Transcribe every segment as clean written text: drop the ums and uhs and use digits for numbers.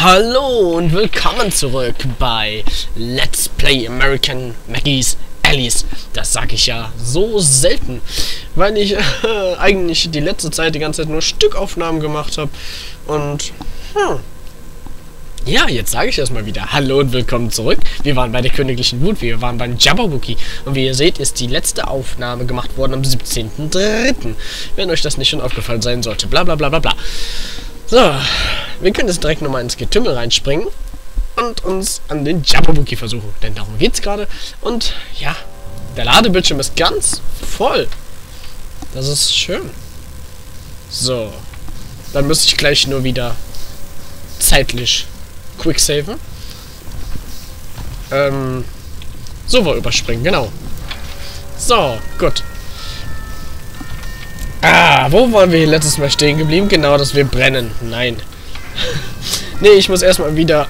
Hallo und willkommen zurück bei Let's Play American Maggie's Allies. Das sage ich ja so selten, weil ich eigentlich die letzte Zeit die ganze Zeit nur Stückaufnahmen gemacht habe. Und ja, jetzt sage ich erstmal wieder Hallo und willkommen zurück. Wir waren bei der königlichen Wut, wir waren beim Jabberwocky. Und wie ihr seht, ist die letzte Aufnahme gemacht worden am 17.03. Wenn euch das nicht schon aufgefallen sein sollte. Bla bla bla bla bla. So, wir können jetzt direkt nochmal ins Getümmel reinspringen und uns an den Jabberwocky versuchen, denn darum geht's gerade. Und ja, der Ladebildschirm ist ganz voll. Das ist schön. So, dann müsste ich gleich nur wieder zeitlich quicksaven. So war überspringen, genau. So, gut. Wo waren wir hier letztes Mal stehen geblieben? Genau, dass wir brennen. Nein. Nee, ich muss erstmal wieder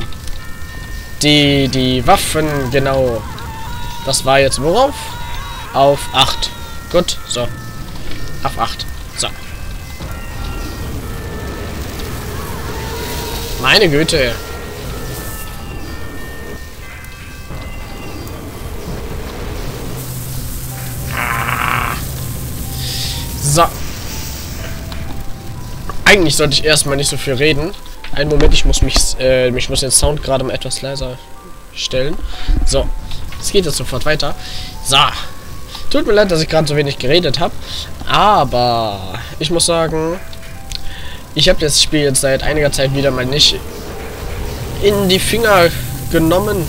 die Waffen, genau. Das war jetzt worauf? Auf 8. Gut, so. Auf 8. So. Meine Güte. So. Eigentlich sollte ich erstmal nicht so viel reden. Einen Moment, ich muss den Sound gerade mal etwas leiser stellen. So. Es geht jetzt sofort weiter. So. Tut mir leid, dass ich gerade so wenig geredet habe. Aber ich muss sagen, ich habe das Spiel jetzt seit einiger Zeit wieder mal nicht in die Finger genommen.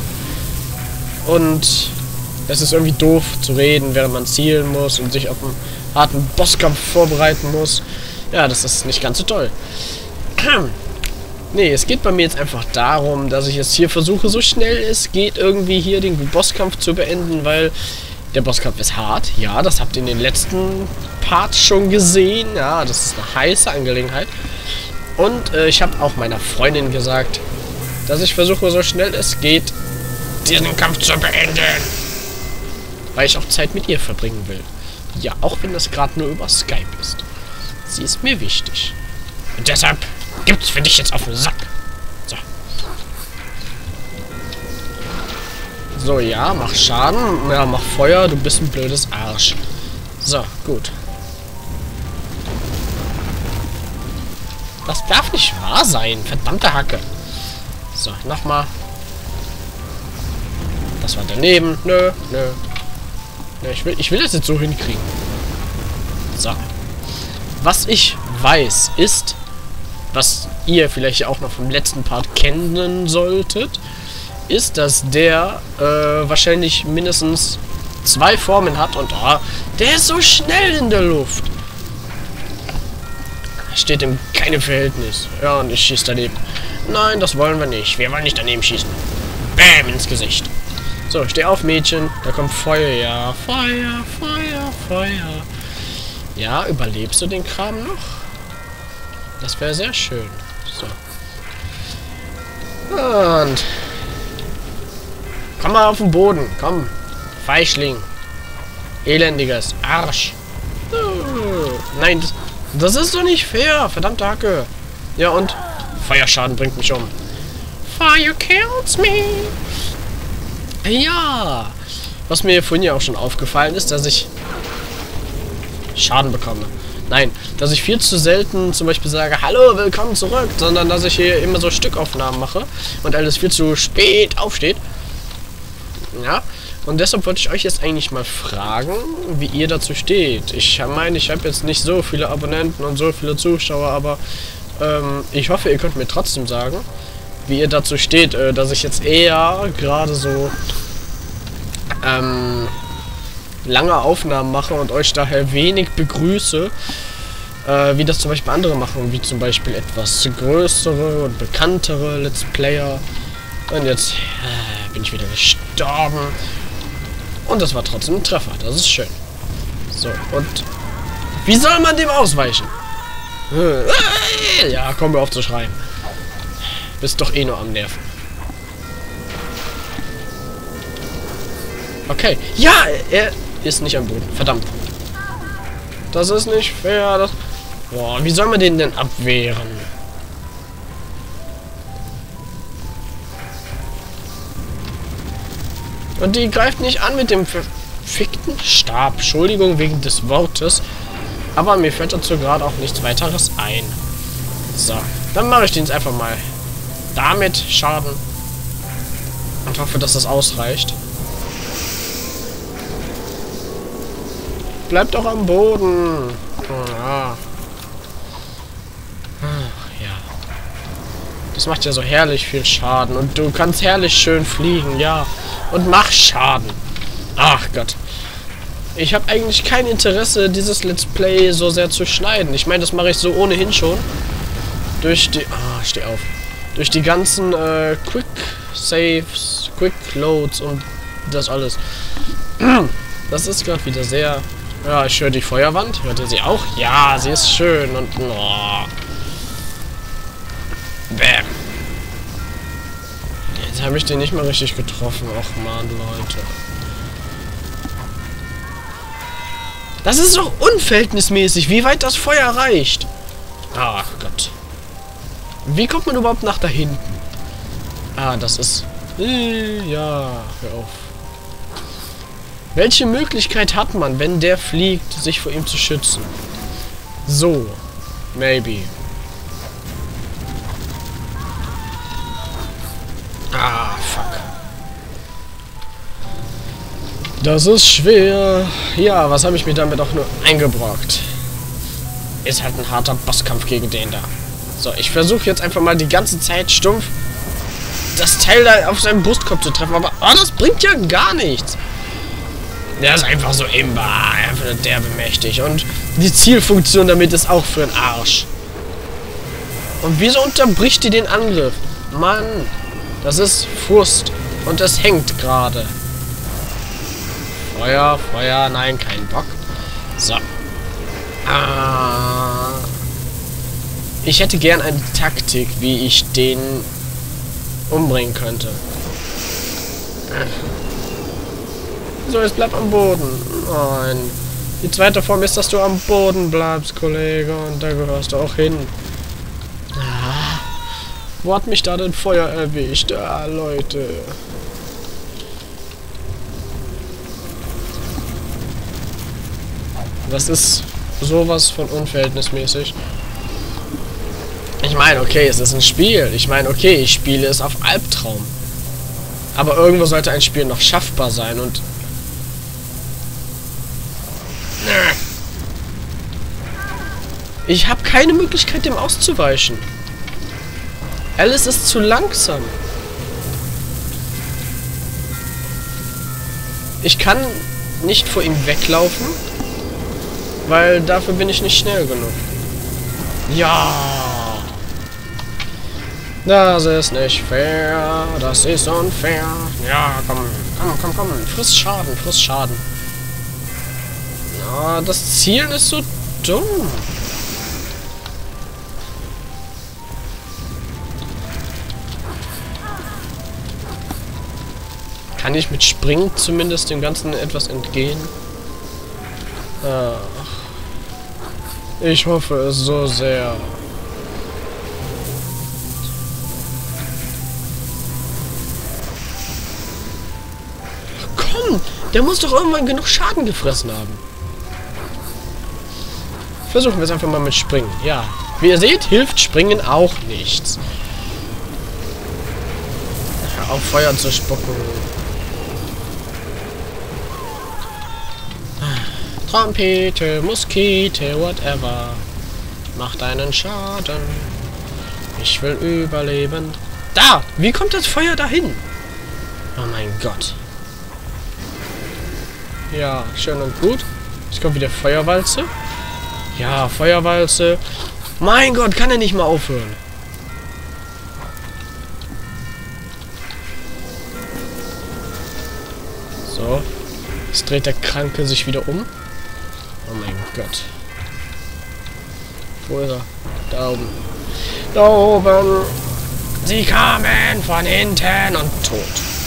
Und es ist irgendwie doof zu reden, während man zielen muss und sich auf einen harten Bosskampf vorbereiten muss. Ja, das ist nicht ganz so toll. Nee, es geht bei mir jetzt einfach darum, dass ich jetzt hier versuche, so schnell es geht, irgendwie hier den Bosskampf zu beenden, weil der Bosskampf ist hart. Ja, das habt ihr in den letzten Parts schon gesehen. Ja, das ist eine heiße Angelegenheit. Und ich habe auch meiner Freundin gesagt, dass ich versuche, so schnell es geht, diesen Kampf zu beenden. Weil ich auch Zeit mit ihr verbringen will. Ja, auch wenn das gerade nur über Skype ist. Sie ist mir wichtig. Und deshalb gibt's für dich jetzt auf den Sack. So. So, ja, mach Schaden. Ja, mach Feuer. Du bist ein blödes Arsch. So, gut. Das darf nicht wahr sein. Verdammte Hacke. So, nochmal. Das war daneben. Nö, nö. Ich will das jetzt so hinkriegen. So. Was ich weiß, ist, was ihr vielleicht auch noch vom letzten Part kennen solltet, ist, dass der wahrscheinlich mindestens 2 Formen hat und der ist so schnell in der Luft. Steht in keinem Verhältnis. Ja, und ich schieße daneben. Nein, das wollen wir nicht. Wir wollen nicht daneben schießen. Bäm, ins Gesicht. So, steh auf, Mädchen. Da kommt Feuer. Ja, Feuer, Feuer, Feuer. Ja, überlebst du den Kram noch? Das wäre sehr schön. So. Und komm mal auf den Boden. Komm. Feischling. Elendiges Arsch. Nein, das ist doch nicht fair. Verdammte Hacke. Ja, und? Feuerschaden bringt mich um. Fire kills me. Ja, was mir vorhin ja auch schon aufgefallen ist, dass ich Schaden bekomme. Nein, dass ich viel zu selten zum Beispiel sage, hallo, willkommen zurück, sondern dass ich hier immer so Stückaufnahmen mache und alles viel zu spät aufsteht. Ja, und deshalb wollte ich euch jetzt eigentlich mal fragen, wie ihr dazu steht. Ich meine, ich habe jetzt nicht so viele Abonnenten und so viele Zuschauer, aber ich hoffe, ihr könnt mir trotzdem sagen, wie ihr dazu steht, dass ich jetzt eher gerade so lange Aufnahmen mache und euch daher wenig begrüße, wie das zum Beispiel andere machen, wie zum Beispiel etwas größere und bekanntere Let's Player. Und jetzt bin ich wieder gestorben. Und das war trotzdem ein Treffer, das ist schön. So, und wie soll man dem ausweichen? Ja, komm mir auf zu schreien. Bist doch eh nur am Nerven. Okay. Ja, er ist nicht am Boden. Verdammt. Das ist nicht fair. Boah, wie soll man den denn abwehren? Und die greift nicht an mit dem verfickten Stab. Entschuldigung wegen des Wortes. Aber mir fällt dazu gerade auch nichts weiteres ein. So, dann mache ich den jetzt einfach mal damit Schaden. Und hoffe, dass das ausreicht. Bleibt auch am Boden. Ja. Ja. Das macht ja so herrlich viel Schaden. Und du kannst herrlich schön fliegen, ja. Und mach Schaden. Ach Gott. Ich habe eigentlich kein Interesse, dieses Let's Play so sehr zu schneiden. Ich meine, das mache ich so ohnehin schon. Durch die... Ah, steh auf. Durch die ganzen Quick Saves, Quick Loads und das alles. Das ist gerade wieder sehr... Ja, ich höre die Feuerwand. Hört ihr sie auch? Ja, sie ist schön und... Oh. Bäm. Jetzt habe ich den nicht mal richtig getroffen. Och man, Leute. Das ist doch unverhältnismäßig, wie weit das Feuer reicht. Ach Gott. Wie kommt man überhaupt nach da hinten? Ah, das ist... ja, hör auf. Welche Möglichkeit hat man, wenn der fliegt, sich vor ihm zu schützen? So. Maybe. Ah, fuck. Das ist schwer. Ja, was habe ich mir damit auch nur eingebrockt? Ist halt ein harter Bosskampf gegen den da. So, ich versuche jetzt einfach mal die ganze Zeit stumpf das Teil da auf seinen Brustkorb zu treffen. Aber das bringt ja gar nichts. Der ist einfach so imbar. Einfach nur derbe mächtig. Und die Zielfunktion damit ist auch für den Arsch. Und wieso unterbricht die den Angriff? Mann, das ist Frust. Und das hängt gerade. Feuer, Feuer, nein, kein Bock. So. Ich hätte gern eine Taktik, wie ich den umbringen könnte. So, jetzt bleib am Boden. Nein. Die zweite Form ist, dass du am Boden bleibst, Kollege. Und da gehörst du auch hin. Wo hat mich da denn Feuer erwischt? Ah, Leute. Das ist sowas von unverhältnismäßig. Ich meine, okay, es ist ein Spiel. Ich meine, okay, ich spiele es auf Albtraum. Aber irgendwo sollte ein Spiel noch schaffbar sein und... Ich habe keine Möglichkeit, dem auszuweichen. Alice ist zu langsam. Ich kann nicht vor ihm weglaufen, weil dafür bin ich nicht schnell genug. Ja. Das ist nicht fair. Das ist unfair. Ja, komm. Friss Schaden, friss Schaden. Ja, das Zielen ist so dumm. Kann ich mit Springen zumindest dem Ganzen etwas entgehen? Ach. Ich hoffe es so sehr. Ach komm! Der muss doch irgendwann genug Schaden gefressen haben. Versuchen wir es einfach mal mit Springen. Ja. Wie ihr seht, hilft Springen auch nichts. Hör auf, Feuer zu spucken. Trompete, Muskete, whatever. Macht einen Schaden. Ich will überleben. Da! Wie kommt das Feuer dahin? Oh mein Gott. Ja, schön und gut. Jetzt kommt wieder Feuerwalze. Ja, Feuerwalze. Mein Gott, kann er nicht mal aufhören. So. Jetzt dreht der Kranke sich wieder um. Oh mein Gott. Wo ist er? Da oben. Da oben. Sie kamen von hinten und tot.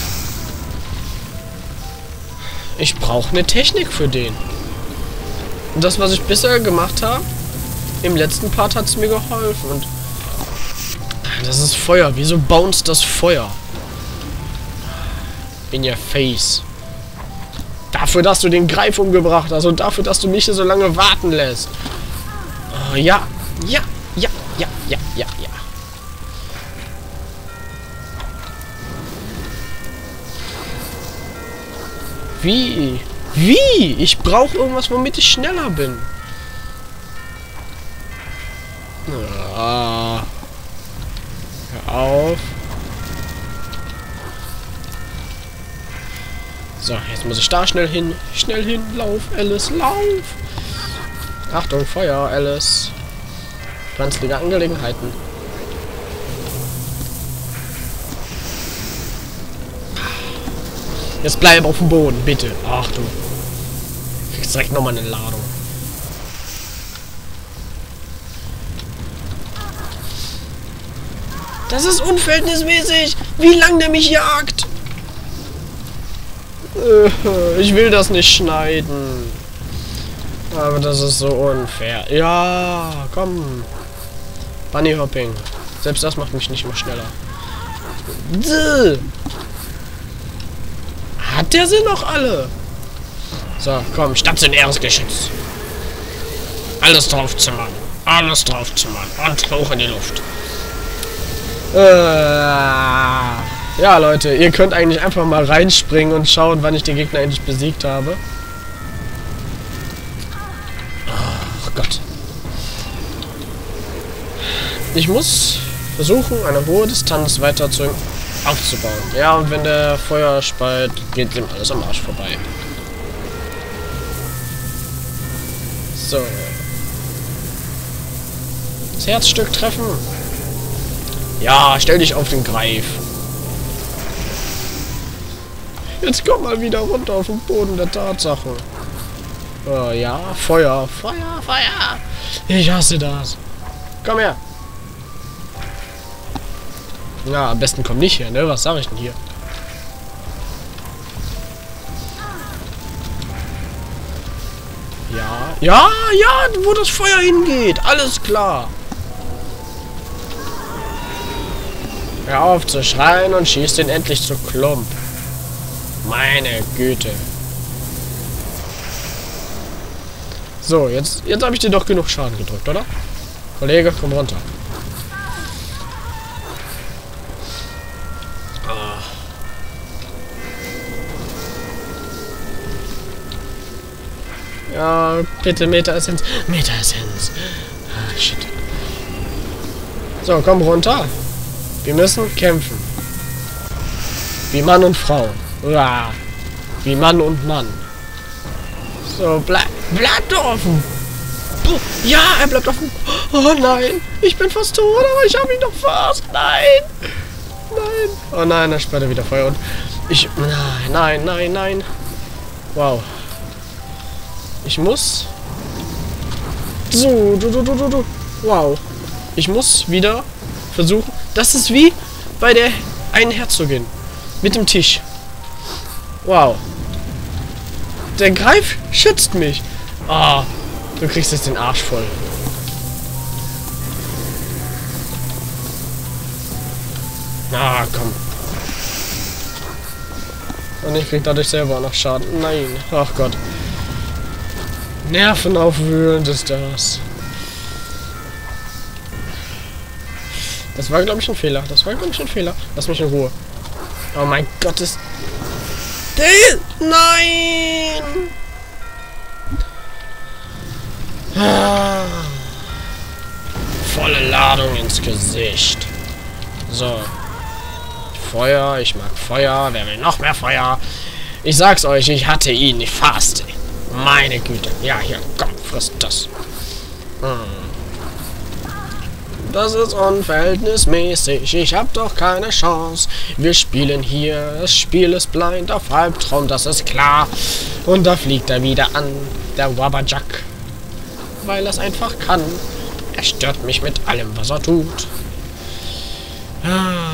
Ich brauche eine Technik für den. Und das, was ich bisher gemacht habe, im letzten Part hat es mir geholfen. Und das ist Feuer. Wieso bounced das Feuer? In your face. Dafür, dass du den Greif umgebracht hast und dafür, dass du mich so lange warten lässt. Oh, ja. Ja. Ja. Ja. Ja. Ja. Ja. Wie? Wie? Ich brauche irgendwas, womit ich schneller bin. Ah. Hör auf. So, jetzt muss ich da schnell hin. Schnell hin. Lauf, Alice, lauf. Achtung, Feuer, Alice. Brenzlige Angelegenheiten. Jetzt bleib auf dem Boden, bitte. Achtung. Du kriegst direkt nochmal eine Ladung. Das ist unverhältnismäßig. Wie lange der mich jagt. Ich will das nicht schneiden. Aber das ist so unfair. Ja, komm. Bunny Hopping. Selbst das macht mich nicht mehr schneller. Hat der sie noch alle? So, komm, stationäres Geschütz. Alles draufzimmern. Alles draufzimmern. Und hoch in die Luft. Ja, Leute, ihr könnt eigentlich einfach mal reinspringen und schauen, wann ich den Gegner endlich besiegt habe. Ach Gott. Ich muss versuchen, eine hohe Distanz weiter aufzubauen. Ja, und wenn der Feuer speit, geht ihm alles am Arsch vorbei. So. Das Herzstück treffen. Ja, stell dich auf den Greif. Jetzt komm mal wieder runter auf den Boden der Tatsachen. Oh, ja, Feuer, Feuer, Feuer. Ich hasse das. Komm her. Ja, am besten komm nicht her, ne? Was sag ich denn hier? Ja, ja, ja, wo das Feuer hingeht. Alles klar. Hör auf zu schreien und schieß den endlich zu Klump. Meine Güte. So, jetzt habe ich dir doch genug Schaden gedrückt, oder? Kollege, komm runter. Ja, bitte Meta-Essenz. Meta-Essenz. Ah, shit. So, komm runter. Wir müssen kämpfen. Wie Mann und Frau. Uah. Wie Mann und Mann. So, bleib offen. Ja, er bleibt offen. Oh nein, ich bin fast tot, aber ich habe ihn doch fast. Nein. Nein. Oh nein, da spart er wieder Feuer und ich... Nein, nein, nein. Wow. Ich muss... So, du. Wow. Ich muss wieder versuchen... Das ist wie bei der einen Herzogin. Mit dem Tisch. Wow. Der Greif schützt mich. Ah, du kriegst jetzt den Arsch voll. Ah, komm. Und ich krieg dadurch selber noch Schaden. Nein. Ach Gott. Nervenaufwühlend ist das. Das war, glaube ich, ein Fehler. Lass mich in Ruhe. Oh mein Gott, ist... Nein! Ah. Volle Ladung ins Gesicht. So. Feuer, ich mag Feuer. Wer will noch mehr Feuer? Ich sag's euch, ich hatte ihn. Ich faste. Meine Güte. Ja, hier, komm, frisst das. Das ist unverhältnismäßig. Ich hab doch keine Chance. Wir spielen hier. Das Spiel ist blind auf Halbtraum, das ist klar. Und da fliegt er wieder an. Der Wabajak. Weil er es einfach kann. Er stört mich mit allem, was er tut. Ah.